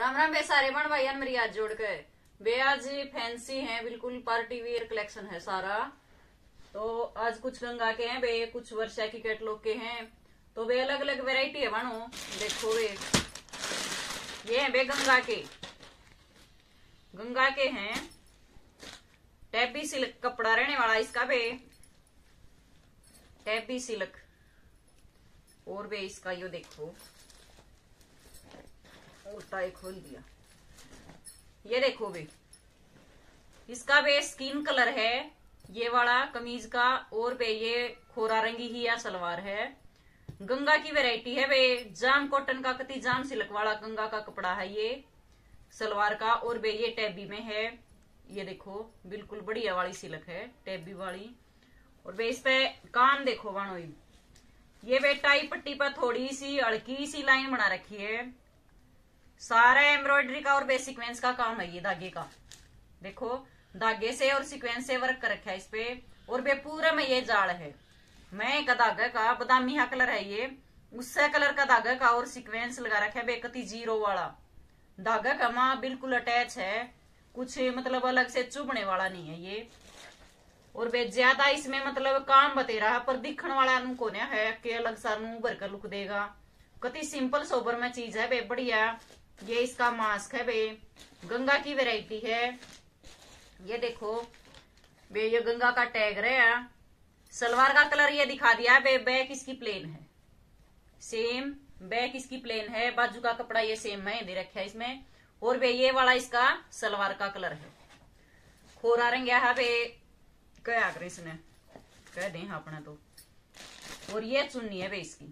राम राम बे सारे बन भाई मेरी आज जोड़ के बे आज फैंसी है, बिल्कुल पार्टी वेयर कलेक्शन है सारा। तो आज कुछ गंगा के हैं बे, कुछ वर्षा की कैटलॉग के हैं। तो वे अलग अलग वैरायटी है बनो। देखो वे ये है बे गंगा के हैं। टैबी सिल्क कपड़ा रहने वाला इसका बे, टैबी सिल्क। और बे इसका यो देखो उल्टा एक खोल दिया। ये देखो बे इसका बे स्किन कलर है ये वाला कमीज का, और बे ये खोरा रंगी ही या सलवार है। गंगा की वैरायटी है बे, जाम कॉटन का कति जाम सिल्क वाला गंगा का कपड़ा है ये सलवार का। और बे ये टैबी में है, ये देखो बिल्कुल बढ़िया वाली सिल्क है टैबी वाली। और बे इस पे काम देखो बानो, ये बे टाई पट्टी पर थोड़ी सी हल्की सी लाइन बना रखी है। सारा एम्ब्रॉयडरी का और बे सीक्वेंस का काम है ये धागे का। देखो धागे से और सीक्वेंस से वर्क कर रखा है इस पे। और बे पूरा में ये जाल है, मैं का धागा का बादामी हा कलर है ये, उससे कलर का धागा का और सीक्वेंस लगा रखा है बेकती जीरो वाला धागा का। माँ बिल्कुल अटैच है, कुछ मतलब अलग से चुभने वाला नहीं है ये। और बे ज्यादा इसमें मतलब काम बतेरा है, पर दिखने वाला नु कोने है कि अलग सा नु भर कर लुक देगा। कति सिंपल सोबर में चीज है बे, बढ़िया। ये इसका मास्क है बे, गंगा की वैरायटी है। ये देखो बे ये गंगा का टैग रहा। सलवार का कलर ये दिखा दिया बे, बैक इसकी प्लेन है, सेम बैक इसकी प्लेन है। बाजू का कपड़ा ये सेम है दे रखा है इसमें। और बे ये वाला इसका सलवार का कलर है, खोरा रंग है बे, क्या करे इसने कह दे अपना तो। और ये चुन्नी है बे इसकी,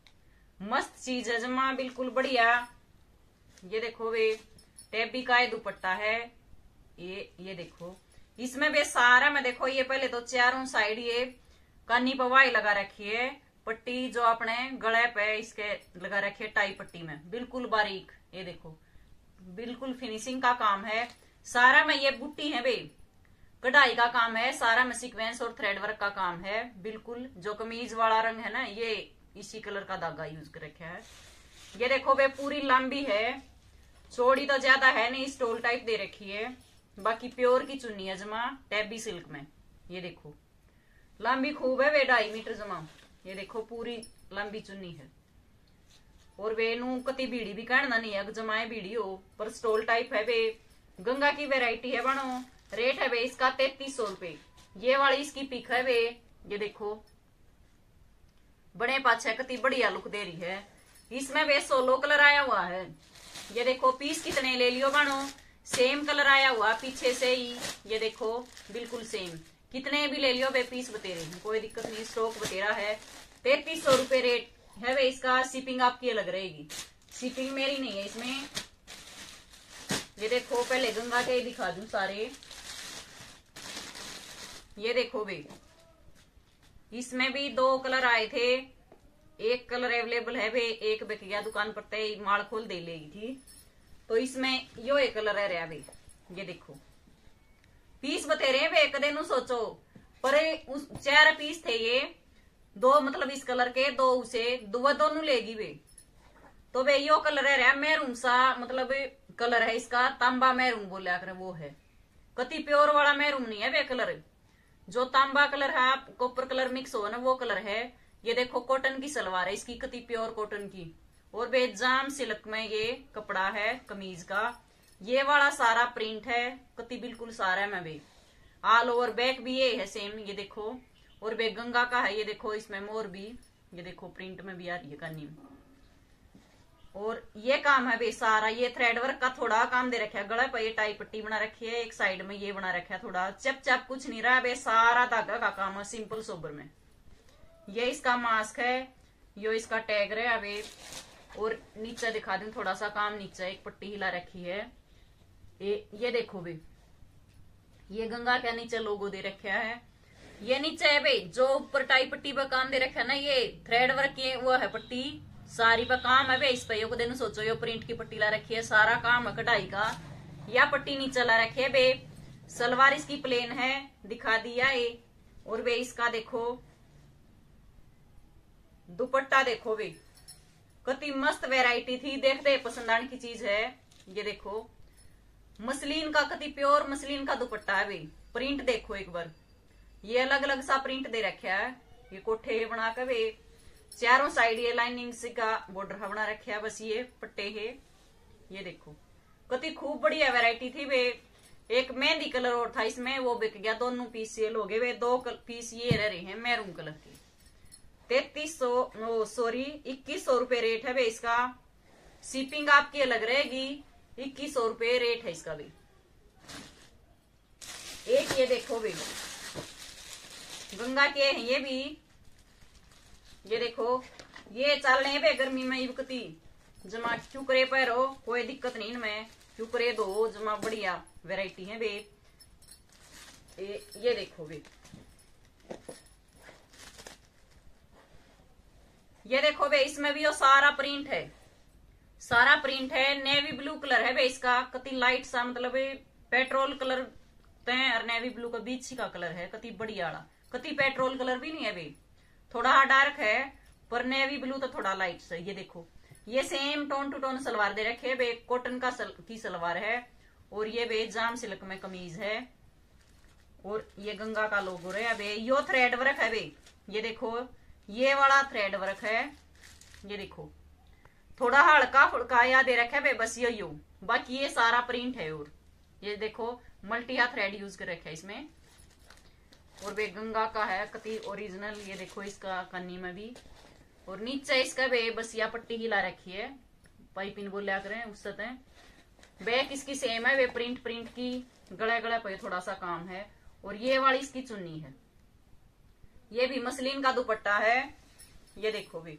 मस्त चीज है जमा बिल्कुल बढ़िया। ये देखो बे टैबी का ये दुपट्टा है ये देखो इसमें बे सारा में देखो ये पहले तो चारों साइड ये कानी पवाई लगा रखी है पट्टी, जो अपने गले पे इसके लगा रखी है टाई पट्टी में बिल्कुल बारीक। ये देखो बिल्कुल फिनिशिंग का काम है सारा में। ये बुट्टी है बे, कढ़ाई का काम है सारा में, सीक्वेंस और थ्रेड वर्क का काम है बिल्कुल। जो कमीज वाला रंग है ना ये इसी कलर का धागा यूज कर रखा है। ये देखो बे पूरी लंबी है, चौड़ी तो ज्यादा है नहीं, स्टोल टाइप दे रखी है। बाकी प्योर की चुन्नी है जमा टैबी सिल्क में। ये देखो लंबी खूब है वे 2.5 मीटर जमा। ये देखो पूरी लंबी चुन्नी है। और वे नू कति बीड़ी भी कहना नहीं है, जमाए बीड़ी हो पर स्टोल टाइप है बे। गंगा की वेरायटी है बनो। रेट है बे इसका 3300 रुपए। ये वाली इसकी पिक है बे, ये देखो बड़े पाछे कति बढ़िया लुक दे रही है। इसमें बे 16 कलर आया हुआ है। ये देखो पीस कितने ले लियो बनो, सेम कलर आया हुआ पीछे से ही। ये देखो बिल्कुल सेम, कितने भी ले लियो बे पीस बतेरे, कोई दिक्कत नहीं, स्टॉक बतेरा है। 3300 रुपए रेट है बे इसका। शिपिंग आपकी अलग रहेगी, शिपिंग मेरी नहीं है इसमें। ये देखो पहले गंगा के दिखा दूं सारे। ये देखो बे इसमें भी 2 कलर आए थे, एक कलर अवेलेबल है बे, एक बिक गया दुकान पर तय माल खोल दे लेगी थी। तो इसमें यो एक कलर है रहा बे। ये देखो पीस बतेरे बे, कदे नु सोचो पर 4 पीस थे ये, 2 मतलब इस कलर के, 2 उसे दोनों लेगी बे। तो बे यो कलर है रहा मैरून सा, मतलब कलर है इसका तांबा मैरून बोलिया कर, वो है कति प्योर वाला मैरून नहीं है बे कलर। जो तांबा कलर है कॉपर कलर मिक्स हो ना वो कलर है। ये देखो कॉटन की सलवार है इसकी, कति प्योर कॉटन की। और बे जाम सिल्क में ये कपड़ा है कमीज का। ये वाला सारा प्रिंट है कति बिल्कुल सारा में बे, ऑल ओवर बैक भी ये है सेम। ये देखो और बे गंगा का है, ये देखो इसमें मोर भी, ये देखो प्रिंट में भी आ रही है कानी में। और ये काम है बे सारा, ये थ्रेड वर्क का थोड़ा काम दे रखा है, गला पर ये टाई पट्टी बना रखी है, एक साइड में ये बना रखा है थोड़ा चप चप, कुछ नहीं रहा बे, सारा धागा का काम है सिंपल सोबर में। ये इसका मास्क है, यो इसका टैग रहा बे। और नीचे दिखा दूं थोड़ा सा काम, नीचे एक पट्टी हिला रखी है। ये देखो बे ये गंगा के नीचे लोगो दे रखा है। ये नीचे है बे जो ऊपर टाई पट्टी पर काम दे रखा है ना, ये थ्रेड वर्क ये वो है पट्टी सारी पर काम है बे। इस पे यो दिन सोचो यो प्रिंट की पट्टी ला रखी है, सारा काम है कढ़ाई का। या पट्टी नीचे ला रखी है बे। सलवार इसकी प्लेन है दिखा दिया ये। और बे इसका देखो दुपट्टा देखो बे, कति मस्त वैरायटी थी, देखते पसंद आने की चीज है। ये देखो मसलिन का, कति प्योर मसलिन का दुपट्टा है भाई। प्रिंट देखो एक बार, ये अलग अलग सा प्रिंट दे रखा है। ये कोठे बना कर वे चारों साइड ये लाइनिंग से का बॉर्डर बना रखा है। बस ये पट्टे है, ये देखो कति खूब बढ़िया वैरायटी थी वे। एक मेहंदी कलर और था इसमें, वो बिक गया। दोनों पीस सेल हो गए वे। 2 पीस ये रह रहे हैं मैरून कलर के। 2100 रुपए रेट है वे इसका। शिपिंग आपकी अलग रहेगी। 2100 रुपए रेट है इसका भी। एक ये देखो भी गंगा के हैं ये भी। ये देखो ये चल रहे हैं गर्मी में युवकती जमा क्यों करे पैरो, कोई दिक्कत नहीं इनमें, क्यों करे दो जमा बढ़िया वैरायटी है बे। ये देखो बे, ये देखो बे इसमें भी वो सारा प्रिंट है, सारा प्रिंट है। नेवी ब्लू कलर है बे इसका, कति लाइट सा मतलब पेट्रोल कलर तय और नेवी ब्लू का बीच का कलर है। कति बढ़िया वाला, कति पेट्रोल कलर भी नहीं है बे, थोड़ा डार्क है पर नेवी ब्लू तो थोड़ा लाइट से। ये देखो ये same tone two tone salwar दे रखे है बे। कॉटन का की सलवार है और ये बे जाम सिल्क में कमीज है। और ये गंगा का लोगो है बे। यो थ्रेड वर्क है बे। ये देखो ये वाला थ्रेड वर्क है। ये देखो थोड़ा हल्का फुल्का याद दे रखा है बे, बस यो बाकी ये सारा प्रिंट है। और ये देखो मल्टी हाथ थ्रेड यूज कर रखा है इसमें। और वे गंगा का है कति ओरिजिनल। ये देखो इसका कन्नी में भी। और नीचे इसका बे बसिया पट्टी हिला रखी है, पाइपिंग बोलिया करें उस सतह। बैक इसकी सेम है वे, प्रिंट की गला गला पे थोड़ा सा काम है। और ये वाली इसकी चुन्नी है। ये भी मसलिन का दुपट्टा है। ये देखो भी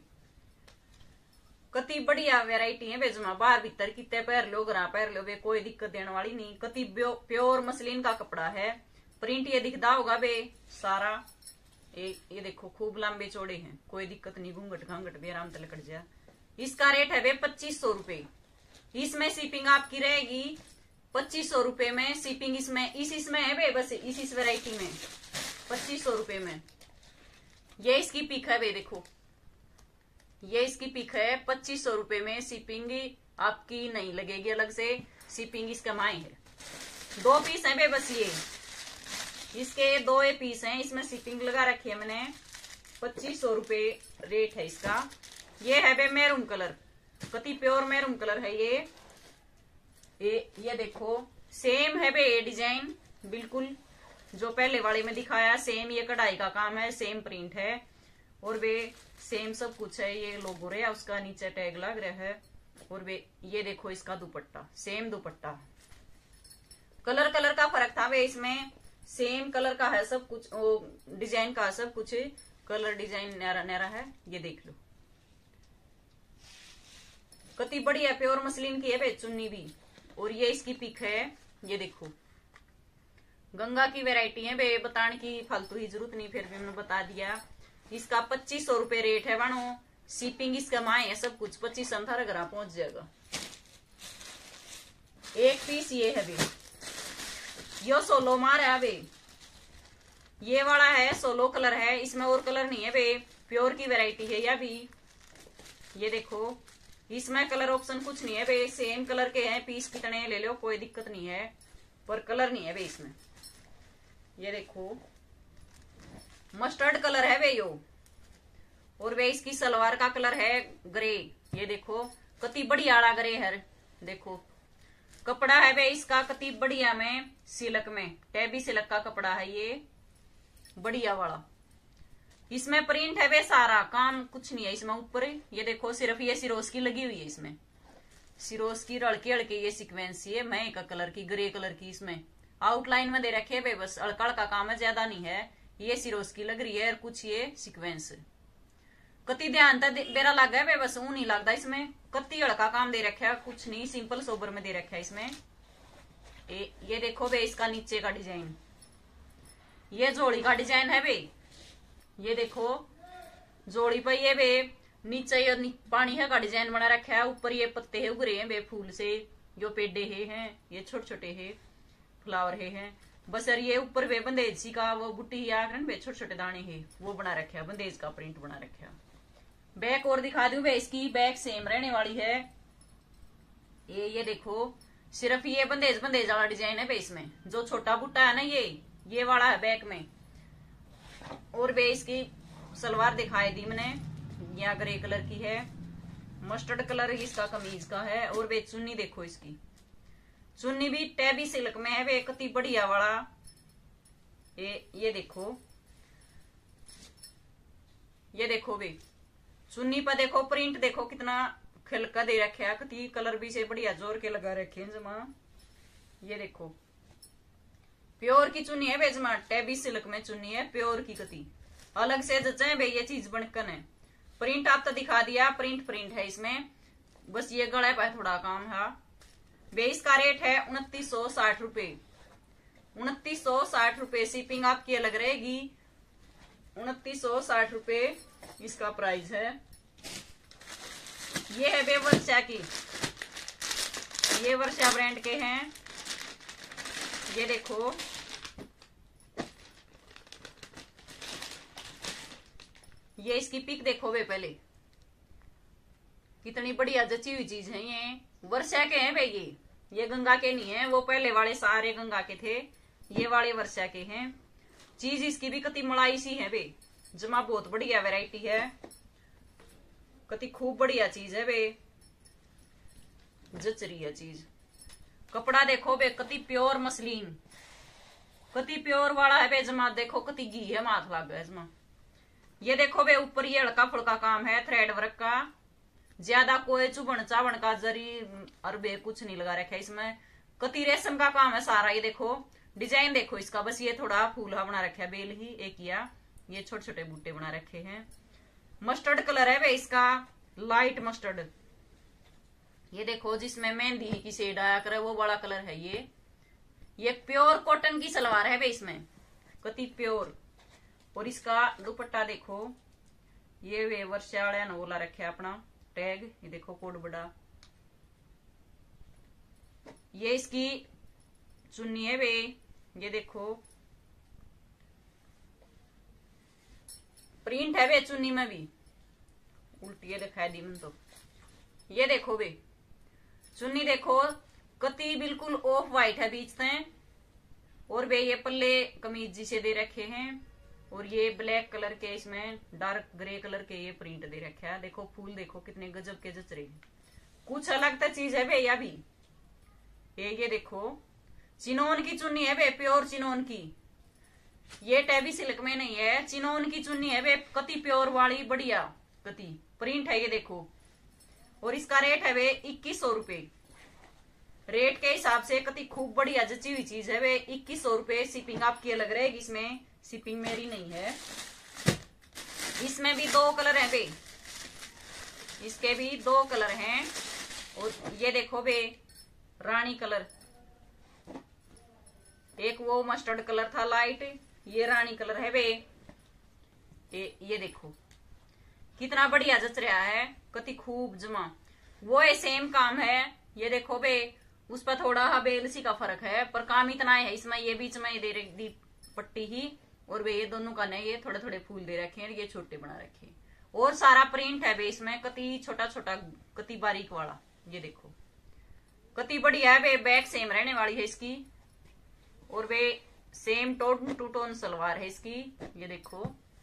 कति बढ़िया वैरायटी है बेजमा। बाहर भीतर कितने पैर लो गरा पैर लो बे, कोई दिक्कत देने वाली नहीं। कति प्योर मसलिन का कपड़ा है। प्रिंट ये दिखता होगा बे सारा। ये देखो खूब लंबे चौड़े हैं, कोई दिक्कत नहीं। घूंघट घांघट भी आराम से लकड़ जाए। इसका रेट है बे 2500 रुपए। इसमें शिपिंग आपकी रहेगी 2500 रुपए में। शिपिंग इसमें है बे, बस इस वैरायटी में 2500 रुपए में। ये इसकी पिक है बे, देखो ये इसकी पिक है। 2500 रुपए में शिपिंग आपकी नहीं लगेगी अलग से, शिपिंग इसका माए है। 2 पीस है बे बस ये, इसके 2 पीस हैं। इसमें शिपिंग लगा रखी है मैंने। 2500 रुपए रेट है इसका। ये है बे मैरून कलर, कति प्योर मैरून कलर है ये। ये देखो सेम है बे ये डिजाइन बिल्कुल जो पहले वाले में दिखाया सेम। ये कढ़ाई का काम है, सेम प्रिंट है और वे सेम सब कुछ है। ये लोगो रहा उसका नीचे टैग लग रहा है। और वे ये देखो इसका दुपट्टा, सेम दुपट्टा। कलर का फर्क था वे इसमें, सेम कलर का है सब कुछ, डिजाइन का सब कुछ कलर डिजाइन न्यारा है। ये देख लो कति बढ़िया प्योर मसलिन की है बे चुन्नी भी। और ये इसकी पिक है। ये देखो गंगा की वैरायटी है बे, बताने की फालतू ही जरूरत नहीं, फिर भी मैं बता दिया। इसका 2500 रुपए रेट है बानो। शिपिंग इसका माए है सब कुछ। 25 घर पहुंच जाएगा। एक पीस ये है बे, यो सोलो मार है बे। ये वाला है सोलो कलर है, इसमें और कलर नहीं है बे, प्योर की वैरायटी है यह भी। ये देखो इसमें कलर ऑप्शन कुछ नहीं है बे, सेम कलर के हैं। पीस कितने ले लो कोई दिक्कत नहीं है, पर कलर नहीं है बे इसमें। ये देखो मस्टर्ड कलर है बे यो। और वे इसकी सलवार का कलर है ग्रे। ये देखो कति बढ़िया आड़ा ग्रे है। देखो कपड़ा है बे इसका कति बढ़िया में, सिल्क में, टैबी सिल्क का कपड़ा है ये बढ़िया वाला। इसमें प्रिंट है बे सारा, काम कुछ नहीं है इसमें ऊपर। ये देखो सिर्फ ये सिरोस की लगी हुई है इसमें, सिरोस की हल्के हल्के ये सीक्वेंस है मैं का कलर की, ग्रे कलर की इसमें आउटलाइन में दे रखे बे। बस हल्का हल्का काम है, ज्यादा नहीं है। ये सिरोस की लग रही है और कुछ ये सीक्वेंस कति ध्यान तक बेरा लगा है बे, बस ऊ नहीं लगता इसमें। कति हल्का काम दे रखा है, कुछ नहीं सिंपल सोबर में दे रखा है इसमें। ये देखो बे इसका नीचे का डिजाइन, ये जोड़ी का डिजाइन है बे। ये देखो जोड़ी पर ये बे नीचे ये पानी है का डिजाइन बना रखा है। ऊपर ये पत्ते है उगरे हैं बे फूल से, जो पेडे हैं ये छोटे छोटे है फ्लावर है। बस यार ये ऊपर वे बंदेज सी का वो बुट्टी आकर बे छोटे छोटे दाने है वो बना रखा है, बंदेज का प्रिंट बना रखा है। बैक और दिखा दूं बे इसकी, बैक सेम रहने वाली है। ये देखो, सिर्फ ये बंदेज बंदेज वाला डिजाइन है बे इसमें। जो छोटा बुट्टा है ना ये वाला है बैक में। और बे इसकी सलवार दिखाई दी मैंने, यहाँ ग्रे कलर की है, मस्टर्ड कलर इसका कमीज का है। और बे चुन्नी देखो, इसकी चुन्नी भी टैबी सिल्क में है बे, कति बढ़िया वाला। ये देखो, ये देखो बे चुन्नी पर देखो प्रिंट देखो कितना खिलका दे रखे है, कति कलर भी से बढ़िया जोर के लगा रखे हैं जमा। ये देखो प्योर की चुन्नी है बे जमा, टैबी सिल्क में चुन्नी है प्योर की, कति अलग से जचा है बे ये चीज बनकन है। प्रिंट आप तो दिखा दिया, प्रिंट है इसमें, बस ये गला पर थोड़ा काम है बे। इसका रेट है 2960 रुपए, 2960 रुपए। शिपिंग आपकी अलग रहेगी, 2960 रुपए इसका प्राइस है। ये है बे वर्षा की, ये वर्षा ब्रांड के हैं। ये देखो ये इसकी पिक देखो बे पहले, कितनी बढ़िया जची हुई चीज है। ये वर्षा के हैं बे, ये गंगा के नहीं है, वो पहले वाले सारे गंगा के थे, ये वाले वर्षा के हैं। चीज इसकी भी कति मलाई सी है बे जमा, बहुत बढ़िया वैरायटी है, कति खूब बढ़िया चीज है बे, जच रही है चीज। कपड़ा देखो बे कति प्योर मसलिन, कति प्योर वाला है बे जमा। देखो कति घी है, माथ लग गया जमा। ये देखो बे ऊपर ये हल्का फुल्का काम है थ्रेड वर्क का, ज्यादा कोई चुभन चावण का जरी और बे कुछ नहीं लगा रखा है इसमें, कति रेशम का काम है सारा। ये देखो डिजाइन देखो इसका, बस ये थोड़ा फूला बना रखा है, बेल ही एक किया, ये छोटे छोटे बूटे बना रखे हैं। मस्टर्ड कलर है बे इसका, लाइट मस्टर्ड। ये देखो जिसमें मेहंदी की शेड आया करे वो वाला कलर है ये प्योर कॉटन की सलवार है बे इसमें, कति प्योर। और इसका दुपट्टा देखो, ये वे वर्षा वाले ने बोला रखे अपना टैग, ये देखो कोड बड़ा। ये इसकी चुन्नी है बे, ये देखो प्रिंट है बे चुन्नी में भी, उल्टी ये दिखाई दी मन तो। ये देखो बे चुन्नी देखो, कति बिल्कुल ऑफ वाइट है बीच से। और बे ये पल्ले कमीज जिसे दे रखे हैं, और ये ब्लैक कलर के इसमें डार्क ग्रे कलर के ये प्रिंट दे रखे है। देखो फूल देखो कितने गजब के जच रहे, कुछ अलग तो चीज है बे या भी। ये देखो चिनोन की चुन्नी है बे, प्योर चिनोन की, ये टैबी सिल्क में नहीं है, चिनोन की चुन्नी है बे, कति प्योर वाली बढ़िया कति प्रिंट है। ये देखो, और इसका रेट है बे 2100 रुपए। रेट के हिसाब से कति खूब बढ़िया जची हुई चीज है बे, 2100 रुपए। शिपिंग आपकी अलग रहेगी, इसमें शिपिंग मेरी नहीं है। इसमें भी 2 कलर है बे, इसके भी 2 कलर हैं। और ये देखो बे रानी कलर, एक वो मस्टर्ड कलर था लाइट, ये रानी कलर है बे। ये देखो कितना बढ़िया जच रहा है, कति खूब जमा। वो है सेम काम है, ये देखो बे उस पर थोड़ा बेलसी का फर्क है, पर काम इतना है इसमें। ये बीच में दे दी पट्टी ही, और वे ये दोनों का नहीं, ये थोड़े थोड़े फूल दे रखे हैं, ये छोटे बना रखे हैं। और सारा प्रिंट है बे इसमें, कति छोटा छोटा कति बारीक वाला। ये देखो कति बढ़िया है बे, बैक सेम रहने वाली है इसकी। और वे same tone two tone salwar है इसकी। ये देखो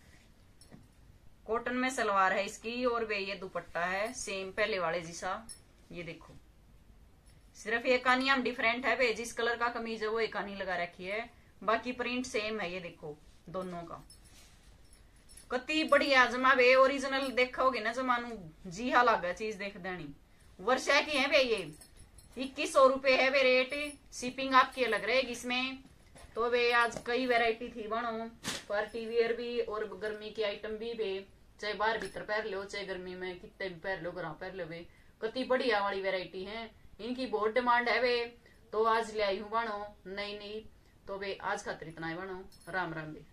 कॉटन में सलवार है इसकी, और वे ये दुपट्टा है सेम पहले वाले जैसा। ये देखो सिर्फ ये कानियां डिफरेंट है बे, जिस कलर का कमीज है वो एक कानी लगा रखी है, बाकी प्रिंट सेम है। ये देखो दोनों का कति बढ़िया जमा बे, ओरिजिनल देखोगे ना जमानू जी हा लगा चीज देख देनी। वर्षा की है बे, ये 2100 रुपए है बे रेट। शिपिंग आपकी अलग रहेगी इसमें। तो बे आज कई वैरायटी थी बनो, पार्टी वियर भी और गर्मी की आइटम भी बे, चाहे बाहर भीतर पहन लो चाहे गर्मी में कितने भी पहन लो, घर पहन लो बे, कति बढ़िया वाली वैरायटी है। इनकी बहुत डिमांड है बे, तो आज ले आई हूँ बनो नई नई। तो बे आज खातिर इतना ही बनो, राम राम बे।